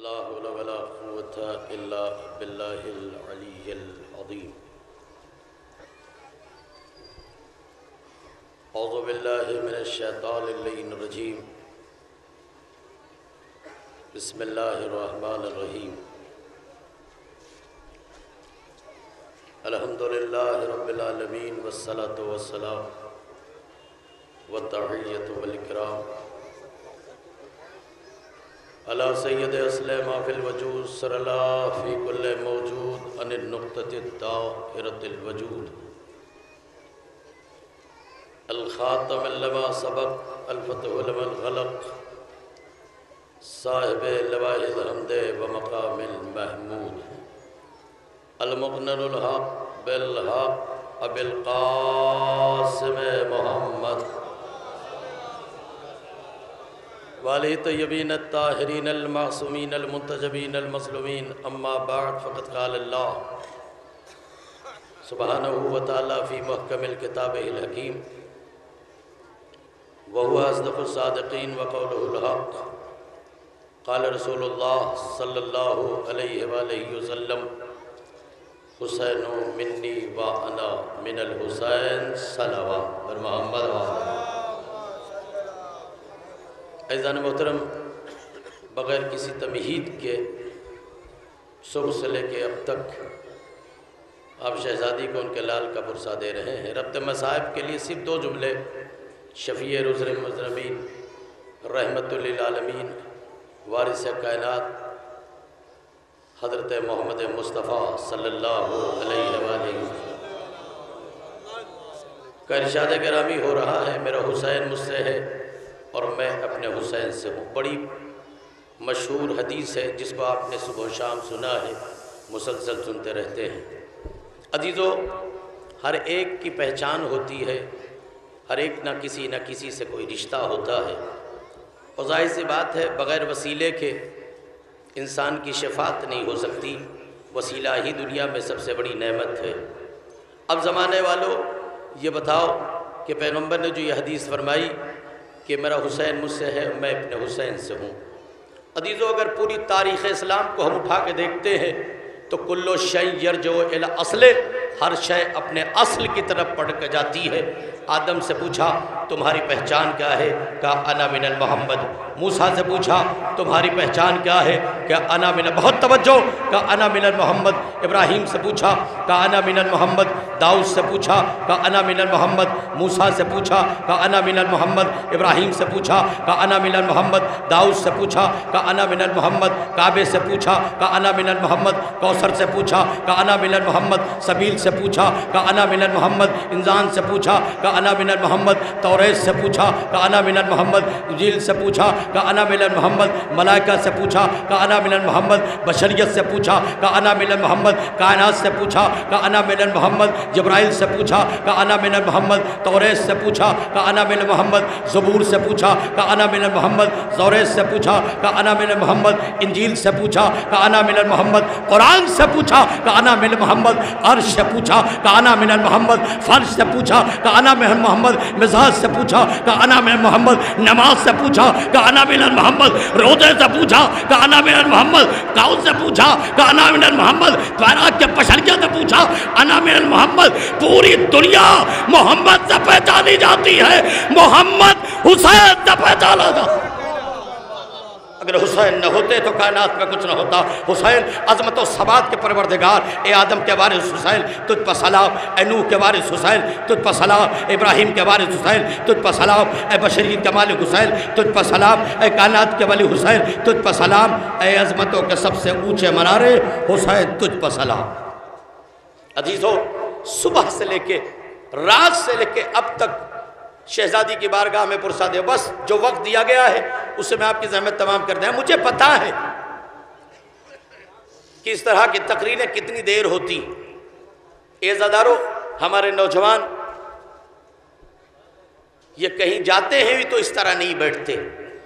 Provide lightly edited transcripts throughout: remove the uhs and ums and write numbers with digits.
لا حول ولا قوة إلا بالله العلي العظيم. أعوذ بالله من الشيطان اللعين الرجيم. بسم الله الرحمن الرحيم. الحمد لله رب العالمين والصلاة والسلام والتحية والإكرام على سید اسلم فی الوجود سر اللہ فی کل موجود ان النقطة الطاہرة الوجود الخاتم لما سبق الفتح لمن غلق صاحب لواء الحمد ومقام المحمود المقنن الحق بالحق ابی القاسم محمد والی طیبین الطاہرین المعصومین المنتجبین المظلومین. اما بعد فقد قال اللہ سبحانہ وتعالی فی محکم الکتاب الحکیم وهو اصدق الصادقین وقولہ الحق. قال رسول اللہ صلی اللہ علیہ وآلہ وسلم حسین منی وانا من الحسین صلوات بر محمد وآلہ. عزیزان محترم، بغیر کسی تمہید کے صبح سے لے کے اب تک آپ شہزادی کو ان کے لال کا پرسہ دے رہے ہیں. ربط مصائب کے لیے صرف دو جملے. شفیع رسل مذنبین رحمت للعالمین وارث کائنات حضرت محمد مصطفیٰ صلی اللہ علیہ وآلہ کا ارشاد گرامی ہو رہا ہے. میرا حسین مجھ سے ہے اور میں اپنے حسین سے ہوں. بڑی مشہور حدیث ہے جس کو آپ نے صبح و شام سنا ہے، مسلسل سنتے رہتے ہیں. عزیزو، ہر ایک کی پہچان ہوتی ہے، ہر ایک نہ کسی سے کوئی رشتہ ہوتا ہے، اور ظاہر سی بات ہے بغیر وسیلے کے انسان کی شفاعت نہیں ہو سکتی. وسیلہ ہی دنیا میں سب سے بڑی نعمت ہے. اب زمانے والوں یہ بتاؤ کہ پیغمبر نے جو یہ حدیث فرمائی کہ میرا حسین مجھ سے ہے، میں اپنے حسین سے ہوں. عزیزو، اگر پوری تاریخ اسلام کو ہم اٹھا کے دیکھتے ہیں تو کلو شیء یرجع الی اصلہ، ہر شے اپنے اصل کی طرف پڑھ کے جاتی ہے. آدم سے پوچھا تمہاری پہچان کیا ہے؟ کہا انا من المحمد. موسیٰ سے پوچھا تمہاری پہچان کیا ہے؟ کہا انا من، بہت توجہ، کہا انا من المحمد. ابراہیم سے پوچھا کہا انا من المحمد. داؤد سے پوچھا کہا انا من المحمد. موسیٰ سے پوچھا کہا انا من المحمد. ابراہیم سے پوچھا کہا انا من المحمد. داؤد سے پوچھا کہا انا من المحمد. کعبے سے پوچھا کہا انا من المحمد. کوثر سے پوچھا کہا انا من المحمد. سبیل سے پوچھا کہا انا من المحمد. انسان سے پوچھا کہا انا من المحمد. توریت سے پوچھا کہا انا من المحمد. انجیل سے پوچھا کہا انا من المحمد. ملائکہ سے پوچھا کہا انا من المحمد. بشریت سے پوچھا کہا انا من المحمد. کائنات سے پوچھا کہا انا من المحمد. جبرائیل سے پوچھا کہا انا من المحمد. توریت سے پوچھا کہا انا من المحمد. زبور سے پوچھا کہا انا من المحمد. زوریت سے پوچھا کہا انا من المحمد. انجیل سے پوچھا کہا انا من المحمد. قرآن سے پوچھا کہا انا من المحمد. عرش سے پوچھا کہا انا من المحمد. فرش سے پوچھا کہا انا من محمد. مزاج سے پوچھا کہا انا من محمد. نماز سے پوچھا کہا انا من محمد. روزے سے پوچھا کہا انا من محمد. قول سے پوچھا کہا انا من محمد. کائنات کے بشریت سے پوچھا انا من محمد. پوری دنیا محمد سے پہچانی جاتی ہے، محمد حسین سے پہچانا جاتا. اگر حسین نہ ہوتے تو کائنات میں کچھ نہ ہوتا. حسین عظمت و ثبات کے پروردگار، اے آدم کے وارث حسین تجھ پر سلام. اے نوح کے وارث حسین تجھ پر سلام. ابراہیم کے وارث حسین تجھ پر سلام. اے بشریت کے مالک حسین تجھ پر سلام. اے کائنات کے ولی حسین تجھ پر سلام. اے عظمتوں کے سب سے اونچے منارے حسین تجھ پر سلام. عزیزو، صبح سے لے کے رات سے لے کے اب تک شہزادی کی بارگاہ میں پرسہ دے. بس جو وقت دیا گیا ہے اس سے میں آپ کی زحمت تمام کر دیں. مجھے پتا ہے کہ اس طرح کی تقریریں کتنی دیر ہوتی. عزادارو، ہمارے نوجوان یہ کہیں جاتے ہیں بھی تو اس طرح نہیں بیٹھتے.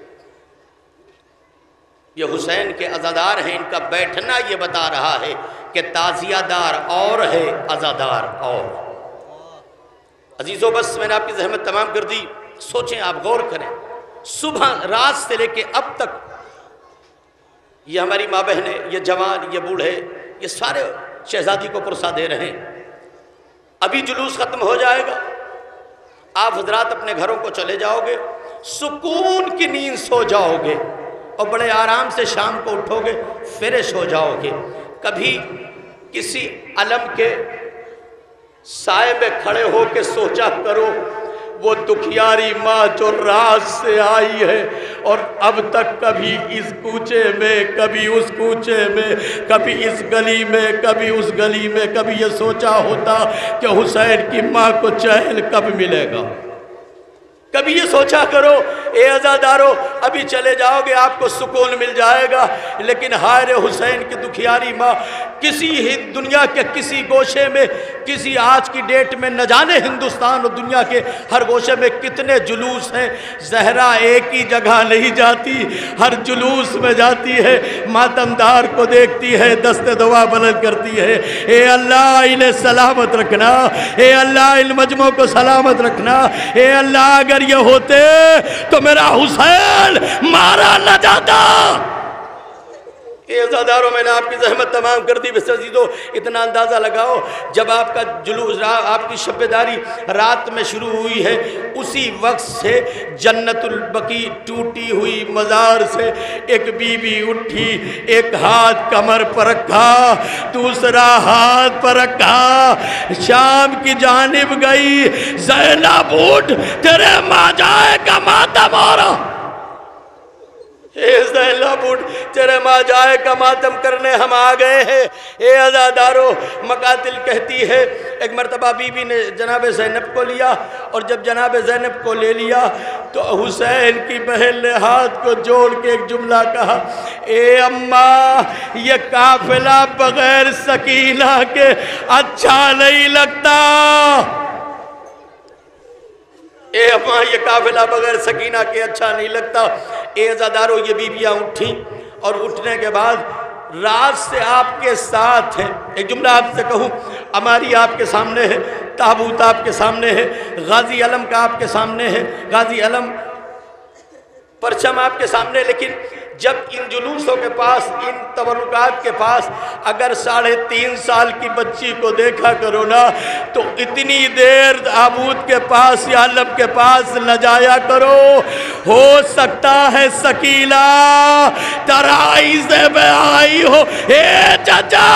یہ حسین کے عزادار ہیں، ان کا بیٹھنا یہ بتا رہا ہے کہ تعزیہ دار اور ہے، عزادار اور. عزیزو، بس میں نے آپ کی زحمت تمام کر دی. سوچیں، آپ غور کریں. صبح رات سے لے کے اب تک یہ ہماری ماں بہنیں، یہ جوان، یہ بوڑھے، یہ سارے شہزادی کو پرسا دے رہے ہیں۔ ابھی جلوس ختم ہو جائے گا، آپ حضرات اپنے گھروں کو چلے جاؤ گے، سکون کی نیند سو جاؤ گے اور بڑے آرام سے شام کو اٹھو گے، فریش ہو جاؤ گے۔ کبھی کسی علم کے سائے میں کھڑے ہو کے سوچا کرو، وہ دکھیاری ماں جو رات سے آئی ہے اور اب تک کبھی اس کوچے میں، کبھی اس کوچے میں، کبھی اس گلی میں، کبھی اس گلی میں، کبھی یہ سوچا ہوتا کہ حسین کی ماں کو چین کب ملے گا۔ کبھی یہ سوچا کرو، اے عزادارو ابھی چلے جاؤ گے آپ کو سکون مل جائے گا، لیکن ہائے حسین کی دکھیاری ماں کسی ہی دنیا کے کسی گوشے میں، کسی آج کی ڈیٹ میں، نہ جانے ہندوستان اور دنیا کے ہر گوشے میں کتنے جلوس ہیں، زہرا ایک ہی جگہ نہیں جاتی، ہر جلوس میں جاتی ہے، ماتمدار کو دیکھتی ہے، دست دعا بلند کرتی ہے، اے اللہ انہیں سلامت رکھنا، اے اللہ ان مجموعوں کو سلامت رکھنا، اے اللہ اگر یہ ہوتے تو میرا حسین مارا نہ جاتا۔ اے عزاداروں میں نے آپ کی زحمت تمام کر دی، بس عزیزو اتنا اندازہ لگاؤ، جب آپ کا جلوس، آپ کی شب داری رات میں شروع ہوئی ہے، اسی وقت سے جنت البقیع ٹوٹی ہوئی مزار سے ایک بی بی اٹھی، ایک ہاتھ کمر پر رکھا، دوسرا ہاتھ پر رکھا، شام کی جانب گئی، زینب اٹھ تیرے ماں جائے کا ماتم ہو رہا، اے زینب اٹھ تیرے ماں جائے کا ماتم کرنے ہم آ گئے ہیں۔ اے عزادارو مقاتل کہتی ہے ایک مرتبہ بی بی نے جناب زینب کو لیا، اور جب جناب زینب کو لے لیا تو حسین کی بہن نے ہاتھ کو جوڑ کے ایک جملہ کہا، اے اماں یہ قافلہ بغیر سکینہ کے اچھا نہیں لگتا، اے اماں یہ قافلہ بغیر سکینہ کے اچھا نہیں لگتا۔ اے عزادارو یہ بیویاں اٹھیں اور اٹھنے کے بعد رات سے آپ کے ساتھ ہیں۔ ایک جملہ آپ سے کہوں، ہماری آپ کے سامنے ہے، تابوت آپ کے سامنے ہے، غازی علم کا آپ کے سامنے ہے، غازی علم پرچم آپ کے سامنے، لیکن جب ان جلوسوں کے پاس، ان تبرکات کے پاس اگر 3.5 سال کی بچی کو دیکھا کرو نا تو اتنی دیر تابوت کے پاس یا علم کے پاس نہ جایا کرو، ہو سکتا ہے سکینہ ترائی سے میں آئی ہو، اے چچا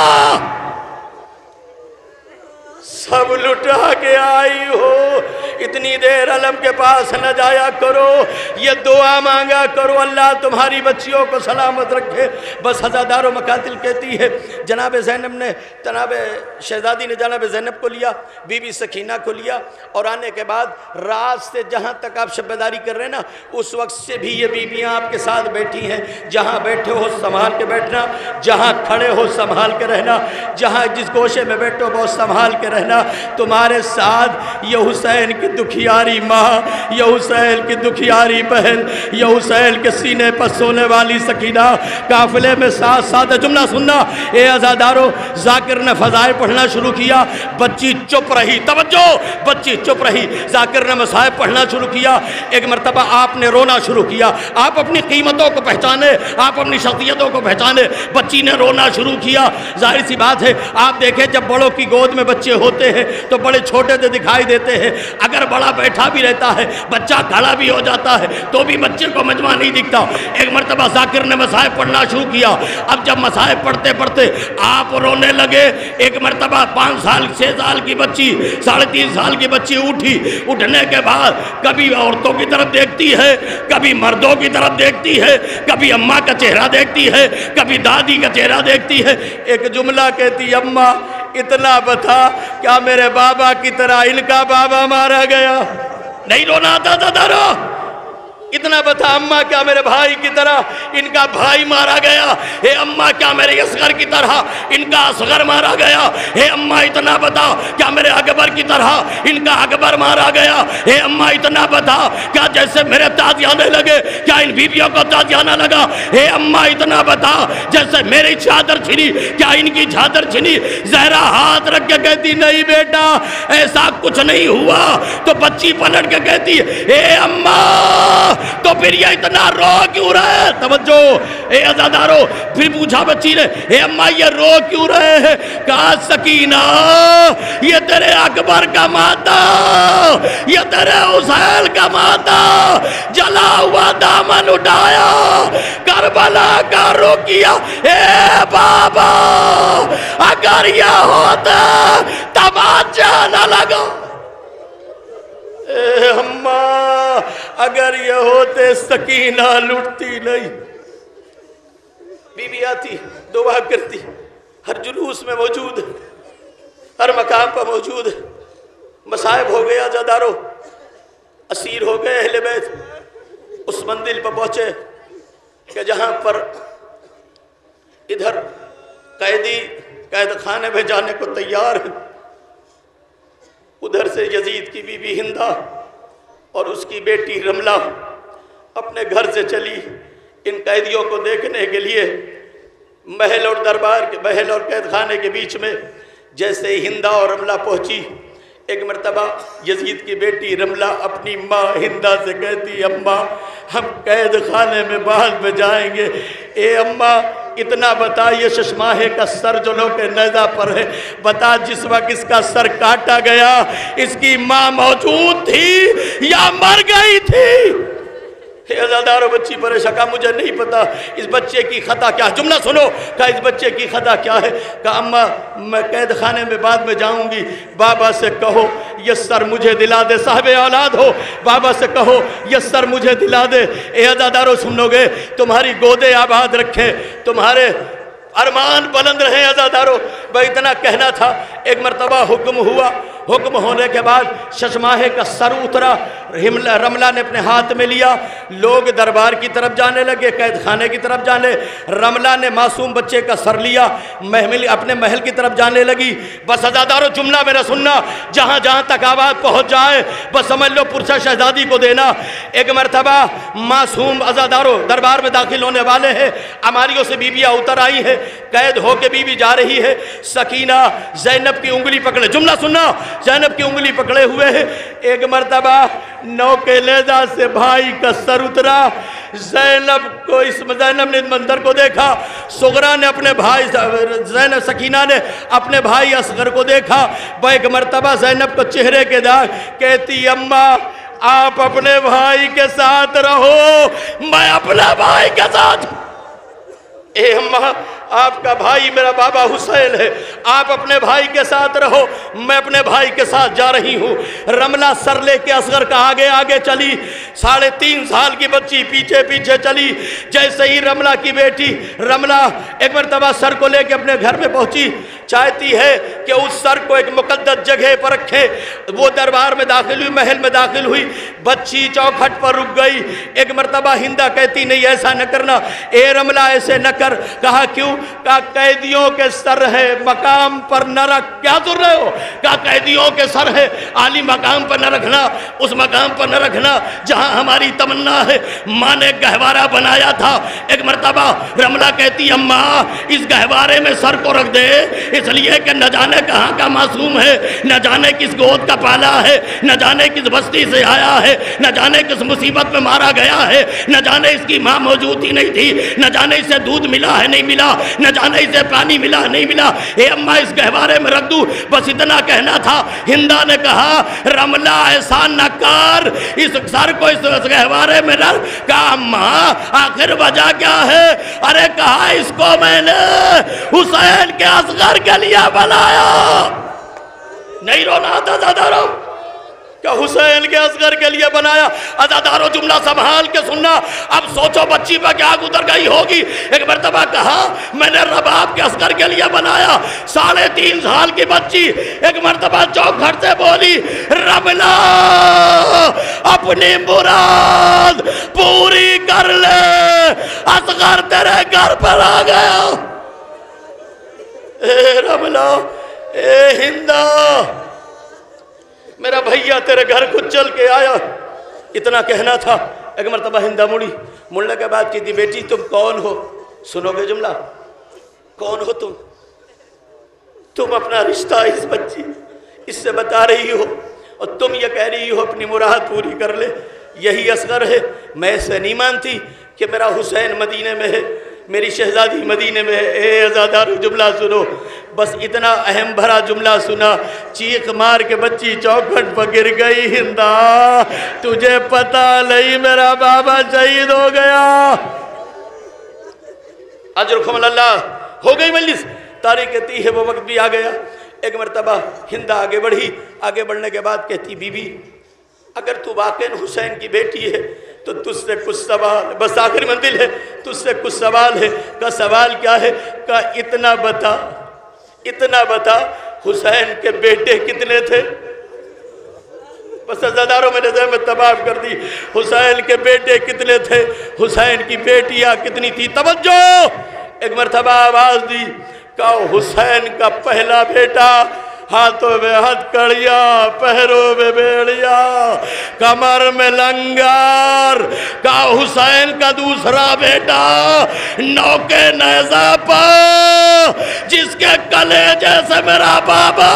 سب لٹا کے آئی ہو، اتنی دیر علم کے پاس نہ جایا کرو، یہ دعا مانگا کرو اللہ تمہاری بچیوں کو سلامت رکھے۔ بس عزادارو مقاتل کہتی ہے جناب زینب نے، جناب شہزادی نے جناب زینب کو لیا، بی بی سکینہ کو لیا، اور آنے کے بعد رات سے جہاں تک آپ شبیداری کر رہے ہیں نا، اس وقت سے بھی یہ بیویاں آپ کے ساتھ بیٹھی ہیں، جہاں بیٹھے ہو سنبھال کے بیٹھنا، جہاں کھڑے ہو سنبھال کے رہنا، جہاں جس گوشے میں بیٹھو بہت سنبھال کے رہنا، تمہارے ساتھ یہ حسین کی دکھیاری ماں، یہ حسین کی دکھیاری بہن، یہ حسین کے سینے پر سونے والی سکینہ قافلے میں ساتھ ساتھ۔ جملہ سننا اے عزادارو، ذاکر نے فضائل پڑھنا شروع کیا، بچی چپ رہی، توجہ، بچی چپ رہی، ذاکر نے مصائب پڑھنا شروع کیا، ایک مرتبہ آپ نے رونا شروع کیا، آپ اپنی قیمتوں کو پہچانے، آپ اپنی شخصیتوں کو پہچانے، بچی نے رونا شروع کیا۔ ظاہر سی بات ہے، آپ دیکھیں جب بڑوں کی گود میں بچے ہوتے ہیں تو بڑے چھوٹے سے دکھائی دیتے ہیں، اگر بڑا بیٹھا بھی رہتا ہے، بچہ کھڑا بھی ہو جاتا ہے تو بھی بچے کو مجمع نہیں دکھتا۔ ایک مرتبہ ذاکر نے مصائب پڑھنا شروع کیا، اب جب مصائب پڑھتے پڑھتے آپ رونے لگے، ایک مرتبہ 5 سال 6 سال کی بچی، 3.5 سال کی بچی اٹھی، اٹھنے کے بعد کبھی عورتوں کی طرف دیکھتی ہے، کبھی مردوں کی طرف دیکھتی ہے، کبھی اماں کا چہرہ دیکھتی ہے، کبھی دادی کا چہرہ دیکھتی ہے، ایک جملہ کہتی، اماں اتنا بتا کیا میرے بابا کی طرح ان کا بابا مارا گیا؟ نہیں رونا آتا تھا دارو، اتنا بتا اماں کیا میرے بھائی کی طرح ان کا بھائی مارا گیا؟ اے اماں کیا میرے اصغر کی طرح ان کا اصغر مارا گیا؟ اے اماں اتنا بتا کیا میرے اکبر کی طرح ان کا اکبر مارا گیا؟ اے اماں اتنا بتا کیا جیسے میرے تازیانے لگے کیا ان بیویوں کو تازیانہ لگا؟ اے اماں اتنا بتا جیسے میری چادر چھنی کیا ان کی چادر چھنی؟ زہرا ہاتھ رکھ کے کہتی نہیں بیٹا ایسا کچھ نہیں ہوا، تو بچی پلٹ کے کہتی اے اماں تو پھر یہ اتنا رو کیوں رہے؟ توجہ اے عزادارو، پھر پوچھا بچی نے اے اماں یہ رو کیوں رہے ہیں؟ کہا سکینہ یہ تیرے اکبر کا مادہ، یہ تیرے حسین کا مادہ، جلا ہوا دامن اٹھایا، کربلا کا رخ کیا۔ اے بابا اگر یہ ہوتا تماچا نہ لگا، اے اماں اگر یہ ہوتے سکینہ لٹتی نہیں۔ بی بی آتی دعا کرتی، ہر جلوس میں موجود، ہر مقام پر موجود۔ مصائب ہو گیا عزادارو، اسیر ہو گئے اہل بیت، اس منزل پر پہنچے کہ جہاں پر ادھر قیدی قید خانے میں جانے کو تیار ہیں، ادھر سے یزید کی بی بی ہندہ اور اس کی بیٹی رملہ اپنے گھر سے چلی ان قیدیوں کو دیکھنے کے لیے۔ محل اور دربار کے محل اور قید خانے کے بیچ میں جیسے ہی ہندہ اور رملہ پہنچی، ایک مرتبہ یزید کی بیٹی رملہ اپنی ماں ہندہ سے کہتی اماں ہم قید خانے میں بعد میں جائیں گے۔ اے اماں اتنا بتا یہ ششماہے کا سر جو لوگ کے نیزہ پر ہے، بتا جس وقت اس کا سر کاٹا گیا اس کی ماں موجود تھی یا مر گئی تھی؟ اے عزادارو بچی پریشان، کہا مجھے نہیں پتا اس بچے کی خطا کیا ہے۔ جملہ سنو، کہا اس بچے کی خطا کیا ہے؟ کہا اماں میں قید خانے میں بعد میں جاؤں گی، بابا سے کہو یہ سر مجھے دلا دے، صاحب اولاد ہو، بابا سے کہو یہ سر مجھے دلا دے۔ اے عزادارو سنو گے، تمہاری گودے آباد رکھے، تمہارے ارمان بلند رہے عزادارو۔ بھائی اتنا کہنا تھا، ایک مرتبہ حکم ہوا، حکم ہونے کے بعد ششماہے کا سر اترا، رملہ نے اپنے ہاتھ میں لیا، لوگ دربار کی طرف جانے لگے، قید خانے کی طرف جانے، رملہ نے معصوم بچے کا سر لیا، اپنے محل کی طرف جانے لگی۔ بس عزادارو جملہ میرا سننا، جہاں جہاں تک آواز پہنچ جائے بس سمجھ لو پرسہ شہزادی کو دینا۔ ایک مرتبہ معصوم عزادارو دربار میں داخل ہونے والے ہیں، اماریوں سے بیویاں اتر آئی ہیں، قید ہو کے بیوی جا رہی ہے، سکینہ زینب کی انگلی پکڑے، جملہ سننا، زینب کی انگلی پکڑے ہوئے ہیں۔ ایک مرتبہ نوکے لیزہ سے بھائی کا سر اترا، زینب نے منظر کو دیکھا، صغرا نے اپنے بھائی زینب سکینہ نے اپنے بھائی اصغر کو دیکھا، ایک مرتبہ زینب کو چہرے کے داغ، کہتی اماں آپ اپنے بھائی کے ساتھ رہو، میں اپنے بھائی کے ساتھ۔ اے اماں آپ کا بھائی میرا بابا حسین ہے، آپ اپنے بھائی کے ساتھ رہو، میں اپنے بھائی کے ساتھ جا رہی ہوں۔ رملہ سر لے کے اصغر کا آگے آگے چلی، 3.5 سال کی بچی پیچھے پیچھے چلی۔ جیسے ہی رملہ کی بیٹی رملہ ایک مرتبہ سر کو لے کے اپنے گھر میں پہنچی، چاہتی ہے کہ اس سر کو ایک مقدس جگہ پر رکھے، وہ دربار میں داخل ہوئی، محل میں داخل ہوئی، بچی چوکھٹ پر رک گئی۔ ایک مرتبہ ہندہ کہتی نہیں ایسا نہ کرنا، اے رملہ ایسے نہ کر۔ کہا کیوں؟ کہا قیدیوں کے سر ہے مقام پر نہ رکھ۔ کیا سن رہے ہو؟ کہا قیدیوں کے سر ہے عالی مقام پر نہ رکھنا، اس مقام پر نہ رکھنا جہاں ہماری تمنا ہے۔ ماں نے گہوارہ بنایا تھا، ایک مرتبہ رملہ کہتی اماں اس گہوارے میں سر کو رکھ دے، اس لیے کہ نہ جانے کہاں کا معصوم ہے، نہ جانے کس گود کا پالا ہے، نہ جانے کس بستی سے آیا ہے، نہ جانے کس مصیبت میں مارا گیا ہے، نہ جانے اس کی ماں موجود ہی نہیں تھی، نہ جانے اسے دودھ ملا ہے نہیں ملا، نہ جانے اسے پانی ملا نہیں ملا۔ اے اماں اس گہوارے میں رکھ دوں، بس اتنا کہنا تھا۔ ہندہ نے کہا رملہ ایسا نہ کر، اس سر کو اس گہوارے میں رکھ۔ کہا اماں آخر وجہ کیا ہے؟ ارے کہا اس کو میں نے حسین کے اصغر کے لیے بنایا۔ نہیں رونا تھا عزادارو، کہ حسین کے اصغر کے لیے بنایا۔ عزادارو جملہ سنبھال کے سننا، اب سوچو بچی پہ کیا گزر گئی ہوگی۔ ایک مرتبہ کہا میں نے رباب کے اصغر کے لیے بنایا، 3.5 سال کی بچی ایک مرتبہ چوکھٹ سے بولی رملہ اپنی مراد پوری کر لے، اصغر تیرے گھر پر آ گیا۔ اے رملہ، اے ہندہ، میرا بھیا تیرے گھر کو چل کے آیا، اتنا کہنا تھا۔ ایک مرتبہ ہندہ مڑی، مڑنے کے بعد کہتی بیٹی تم کون ہو؟ سنو گے جملہ، کون ہو تم؟ تم اپنا رشتہ اس بچی اس سے بتا رہی ہو، اور تم یہ کہہ رہی ہو اپنی مراد پوری کر لے۔ یہی اصغر ہے، میں اسے نہیں مانتی کہ میرا حسین مدینے میں ہے، میری شہزادی مدینے میں ہے۔ اے عزادارو جملہ سنو، بس اتنا اہم بھرا جملہ سنا، چیخ مار کے بچی چوکھٹ پر گر گئی، ہندا تجھے پتہ نہیں میرا بابا شہید ہو گیا۔ اجرکم اللہ، ہو گئی مجلس، تاریخ کہتی ہے وہ وقت بھی آ گیا۔ ایک مرتبہ ہندہ آگے بڑھی، آگے بڑھنے کے بعد کہتی بی بی اگر تو واقعی حسین کی بیٹی ہے تو تجھ سے کچھ سوال، بس آخری منزل ہے، تجھ سے کچھ سوال ہے۔ کا سوال کیا ہے؟ کا اتنا بتا حسین کے بیٹے کتنے تھے؟ بس عزاداروں میں نے ذہن میں تباہ کر دی، حسین کے بیٹے کتنے تھے، حسین کی بیٹیاں کتنی تھی؟ توجہ، ایک مرتبہ آواز دی، کا حسین کا پہلا بیٹا ہاتھوں میں ہتھ کڑیا، پہروں میں بیڑیا، کمر میں لنگر، کا حسین کا دوسرا بیٹا نوکے نیزہ پا، جس کے کلیجے سے میرا بابا،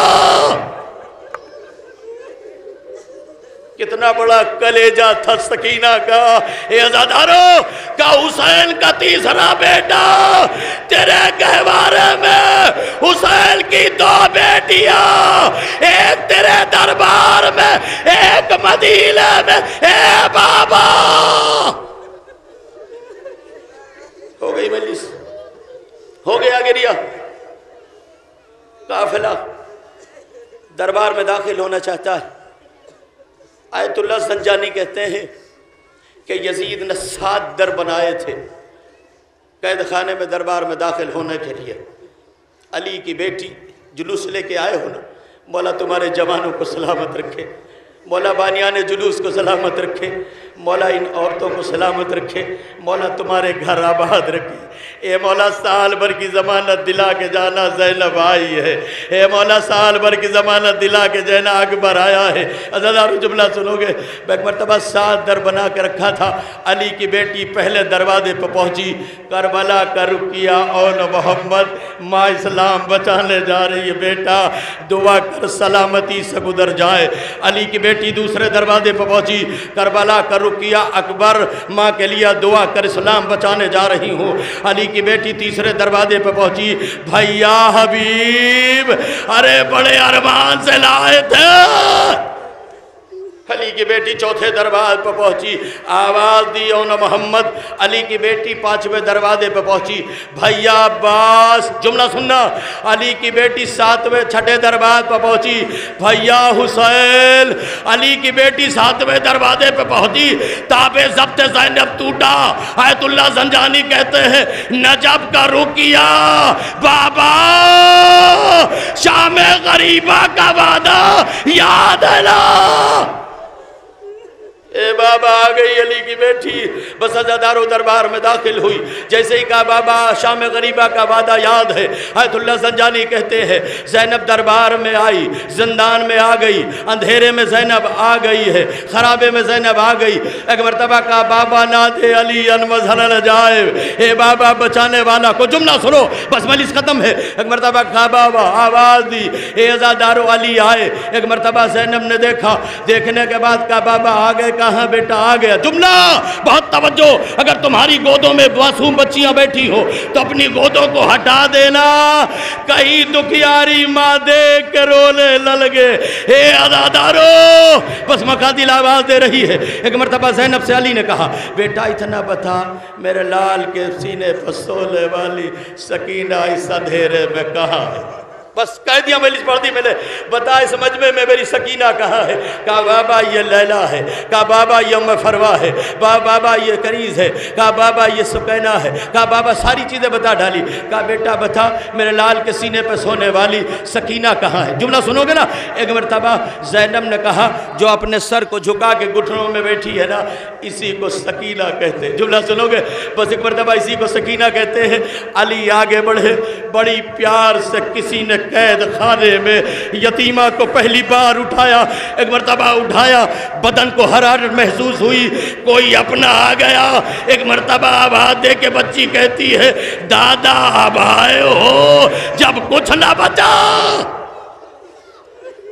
کتنا بڑا کلیجہ تھا سکینہ کا۔ اے عزادارو، کا حسین کا تیسرا بیٹا، تیرے گہوارے میں حسین کی دو بیٹیاں، ایک تیرے دربار میں، ایک مدینے میں۔ اے بابا، ہو گئی مجلس، ہو گیا گریا، قافلہ دربار میں داخل ہونا چاہتا ہے۔ آیت اللہ زنجانی کہتے ہیں کہ یزید نے 7 در بنائے تھے قید خانے میں دربار میں داخل ہونے کے لیے۔ علی کی بیٹی جلوس لے کے آئے ہو نا، مولا تمہارے جوانوں کو سلامت رکھے، مولا بانیان جلوس کو سلامت رکھے، مولا ان عورتوں کو سلامت رکھے، مولا تمہارے گھر آباد رکھے۔ اے مولا سال بھر کی ضمانت دلا کے جانا زینب آئی ہے، اے مولا سال بھر کی ضمانت دلا کے جانا اکبر آیا ہے۔ عزادارو جملہ سنو گے، میں ایک مرتبہ 7 در بنا کے رکھا تھا۔ علی کی بیٹی پہلے دروازے پہ پہنچی، کربلا کا رقیہ اون محمد، ماں اسلام بچانے جا رہی ہے، بیٹا دعا کر سلامتی سے گزر جائے۔ علی کی بیٹی دوسرے دروازے پہ پہنچی، کربلا کا رقیہ اکبر، ماں کے لیے دعا کر اسلام بچانے جا رہی ہوں۔ علی کی بیٹی تیسرے دروازے پہ پہنچی، بھائیا حبیب، ارے بڑے ارمان سے لائے تھے۔ علی کی بیٹی چوتھے دروازے پہ پہنچی، آواز دی اون محمد۔ علی کی بیٹی 5ویں دروازے پہ پہنچی، بھائیا عباس، جملہ سننا۔ علی کی بیٹی 7ویں 6 دروازے پہ پہنچی، بھائیا حسین۔ علی کی بیٹی 7ویں دروازے پہ پہنچی، تاب ضبط زینب ٹوٹا۔ آیت اللہ زنجانی کہتے ہیں نجب کا رقیہ، بابا شام غریبہ کا وعدہ یاد ہے نا؟ اے بابا آ گئی علی کی بیٹی، بس عزادارو دربار میں داخل ہوئی، جیسے ہی کہا بابا شام غریبہ کا وعدہ یاد ہے۔ آیت اللہ زنجانی کہتے ہیں زینب دربار میں آئی، زندان میں آ گئی، اندھیرے میں زینب آ گئی ہے، خرابے میں زینب آ گئی۔ ایک مرتبہ کہا بابا نادے علی ان مظہر جائے، اے بابا بچانے والا کو، جملہ سنو بس مجلس ختم ہے۔ ایک مرتبہ کہا بابا، آواز دی، اے عزادارو علی آئے۔ ایک مرتبہ زینب نے دیکھا، دیکھنے کے بعد کہا بابا آ گئے؟ کہاں بیٹا آ گیا؟ جملہ بہت توجہ، اگر تمہاری گودوں میں معصوم بچیاں بیٹھی ہو تو اپنی گودوں کو ہٹا دینا، کہیں دکھیاری ماں دیکھ کے رونے نہ لگے۔ اے عزادارو، بس مقادل آواز دے رہی ہے۔ ایک مرتبہ زینب سے علی نے کہا بیٹا اتنا بتا، میرے لال کے سینے پر سونے والی سکینہ اس اندھیرے میں کہاں ہے؟ بس کہہ دیا مجلس پڑھ دی میں نے، بتا اس مجمع میں میری سکینہ کہاں ہے؟ کہا بابا یہ لیلہ ہے، کہا بابا یہ ام فروا ہے، کہا بابا یہ کنیز ہے، کہا بابا یہ سکینہ ہے، کہا بابا ساری چیزیں بتا ڈالی۔ کہا بیٹا بتا میرے لال کے سینے پہ سونے والی سکینہ کہاں ہے؟ جملہ سنو گے نا۔ ایک مرتبہ زینب نے کہا جو اپنے سر کو جھکا کے گھٹنوں میں بیٹھی ہے نا، اسی کو سکینہ کہتے ہیں۔ جملہ سنو گے، بس ایک مرتبہ اسی کو سکینہ کہتے ہیں۔ علی آگے بڑھے، بڑی پیار سے کسی نے قید خانے میں یتیمہ کو پہلی بار اٹھایا۔ ایک مرتبہ اٹھایا، بدن کو حرارت محسوس ہوئی، کوئی اپنا آ گیا۔ ایک مرتبہ آواز دے کے بچی کہتی ہے دادا اب آئے ہو جب کچھ نہ بچا۔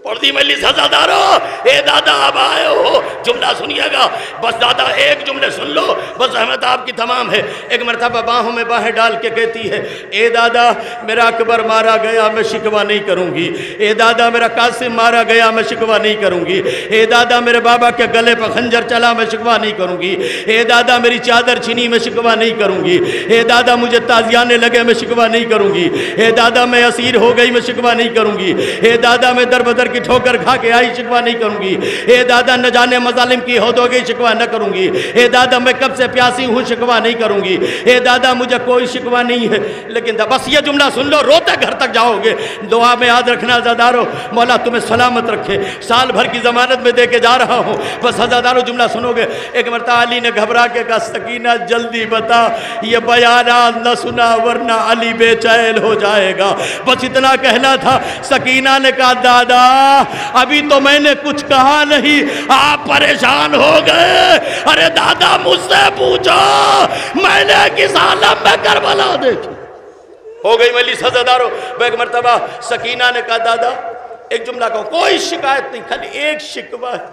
اور دی ملی سزادارو اے دادا اب آئے ہو، جملہ سنیے گا بس دادا ایک جملے سن لو بس احمد آپ کی تمام ہے۔ ایک مرتبہ باہوں میں باہیں ڈال کے کہتی ہے اے دادا میرا اکبر مارا گیا میں شکوہ نہیں کروں گی، اے دادا میرا قاسم مارا گیا میں شکوہ نہیں کروں گی، اے دادا میرے بابا کے گلے پر خنجر چلا میں شکوہ نہیں کروں گی، اے دادا میری چادر چھینی میں شکوہ نہیں کروں گی، اے دادا مجھے تازیانے لگے میں شکوہ نہیں کروں گی، اے دادا میں اسیر ہو گئی میں شکوہ نہیں کروں گی، اے دادا میں در بدر کی ٹھوکر کھا کے آئی شکوہ نہیں کروں گی، اے دادا نہ جانے مظالم کی حد ہو گئی شکوہ نہ کروں گی، اے دادا میں کب سے پیاسی ہوں شکوہ نہیں کروں گی، اے دادا مجھے کوئی شکوہ نہیں ہے۔ لیکن بس یہ جملہ سن لو روتے گھر تک جاؤ گے۔ دعا میں یاد رکھنا عزادارو مولا تمہیں سلامت رکھے، سال بھر کی ضمانت میں دے کے جا رہا ہوں، بس عزادارو جملہ سنو گے۔ ایک مرتبہ علی نے گھبرا کے کہا سکینہ جلدی بتا یہ بیانات نہ سنا ورنہ علی بے چین ہو جائے گا، بس اتنا کہنا تھا۔ سکینہ نے کہا دادا ابھی تو میں نے کچھ کہا نہیں، آپ پریشان ہو گئے، ارے دادا مجھ سے پوچھو میں نے کس عالم میں کربلا دیکھی۔ ہو گئی ملی سزادارو۔ ایک مرتبہ سکینہ نے کہا دادا ایک جملہ کہو، کوئی شکایت نہیں خالی ایک شکوہ ہے۔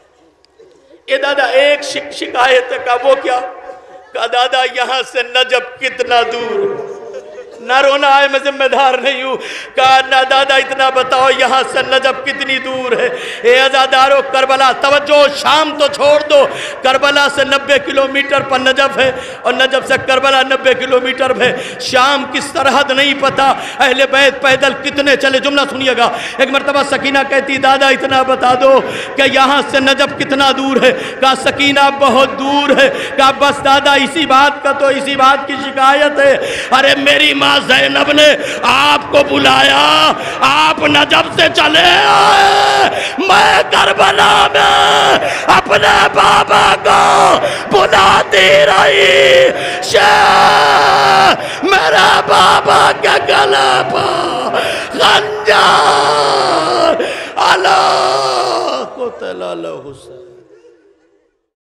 اے دادا ایک شکایت ہے۔ کہا وہ کیا؟ کہا دادا یہاں سے نجف کتنا دور ہے؟ نہ رونا ہے میں ذمہ دار نہیں ہوں۔ کہا نہ دادا اتنا بتاؤ یہاں سے نجف کتنی دور ہے؟ اے عزادارو کربلا توجہ شام تو چھوڑ دو، کربلا سے 90 کلومیٹر پر نجف ہے اور نجف سے کربلا 90 کلومیٹر ہے۔ شام کی سرحد نہیں پتا، اہل بیت پیدل کتنے چلے۔ جملہ سنیے گا۔ ایک مرتبہ سکینہ کہتی دادا اتنا بتا دو کہ یہاں سے نجف کتنا دور ہے؟ کہا سکینہ بہت دور ہے۔ کہا بس دادا اسی بات کا تو اسی بات کی شکایت ہے، ارے میری ماں زینب نے آپ کو بلایا، آپ نجف سے چلے آئے، میں کربلا میں اپنے بابا کو بلاتی رہی، شاہ میرے بابا کے گلے پر خنجر اللہ قتل الحسین۔